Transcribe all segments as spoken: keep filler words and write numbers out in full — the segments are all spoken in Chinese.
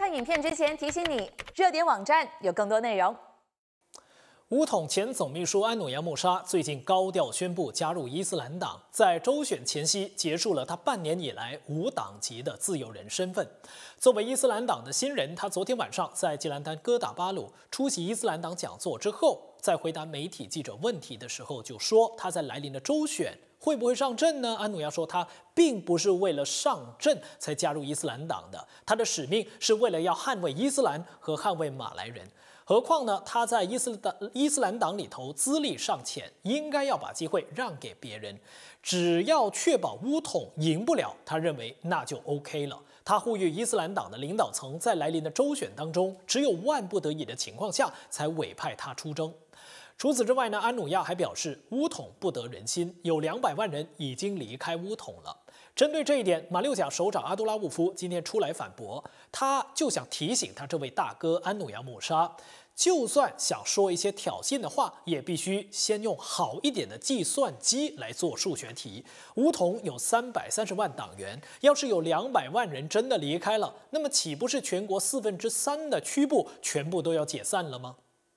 看影片之前，提醒你，热点网站有更多内容。 巫统前总秘书安努扬穆沙最近高调宣布加入伊斯兰党，在周选前夕结束了他半年以来无党籍的自由人身份。作为伊斯兰党的新人，他昨天晚上在吉兰丹哥打巴鲁出席伊斯兰党讲座之后，在回答媒体记者问题的时候就说，他在来临的周选会不会上阵呢？安努扬说，他并不是为了上阵才加入伊斯兰党的，他的使命是为了要捍卫伊斯兰和捍卫马来人。何况呢，他在伊斯兰伊斯兰党里头资历尚浅，应该要把机会让给别人。只要确保巫统赢不了，他认为那就 OK 了。他呼吁伊斯兰党的领导层在来临的周选当中，只有万不得已的情况下才委派他出征。除此之外呢，安努亚还表示，巫统不得人心，有两百万人已经离开巫统了。针对这一点，马六甲首长阿杜拉沃夫今天出来反驳，他就想提醒他这位大哥安努扬穆沙，就算想说一些挑衅的话，也必须先用好一点的计算机来做数学题。巫统有三百三十万党员，要是有两百万人真的离开了，那么岂不是全国四分之三的区部全部都要解散了吗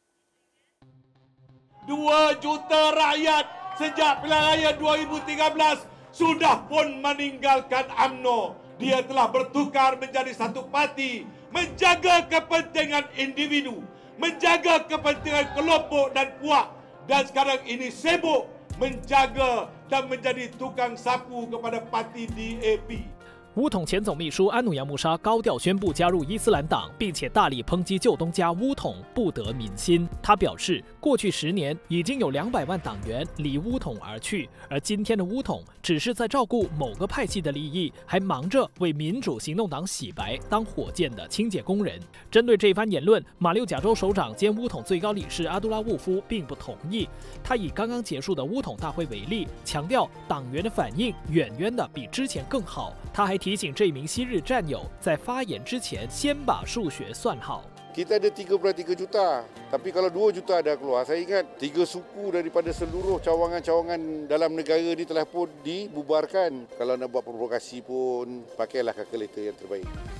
？dua juta rakyat sejak pilihan raya dua ribu tiga belas sudah pun meninggalkan U M N O. Dia telah bertukar menjadi satu parti, menjaga kepentingan individu, menjaga kepentingan kelompok dan puak, dan sekarang ini sibuk menjaga dan menjadi tukang sapu kepada parti D A P。 巫统前总秘书安努扬穆沙高调宣布加入伊斯兰党，并且大力抨击旧东家巫统不得民心。他表示，过去十年已经有两百万党员离巫统而去，而今天的巫统只是在照顾某个派系的利益，还忙着为民主行动党洗白，当火箭的清洁工人。针对这番言论，马六甲州首长兼巫统最高理事阿杜拉沃夫并不同意。他以刚刚结束的巫统大会为例，强调党员的反应远远的比之前更好。他还提醒这名昔日战友，在发言之前先把数学算好。 Kita ada tiga puluh tiga juta, tapi kalau dua juta dah keluar, saya ingat tiga suku daripada seluruh cawangan-cawangan dalam negara ini telah pun dibubarkan. Kalau nak buat provokasi pun, pakailah kalkulator yang terbaik.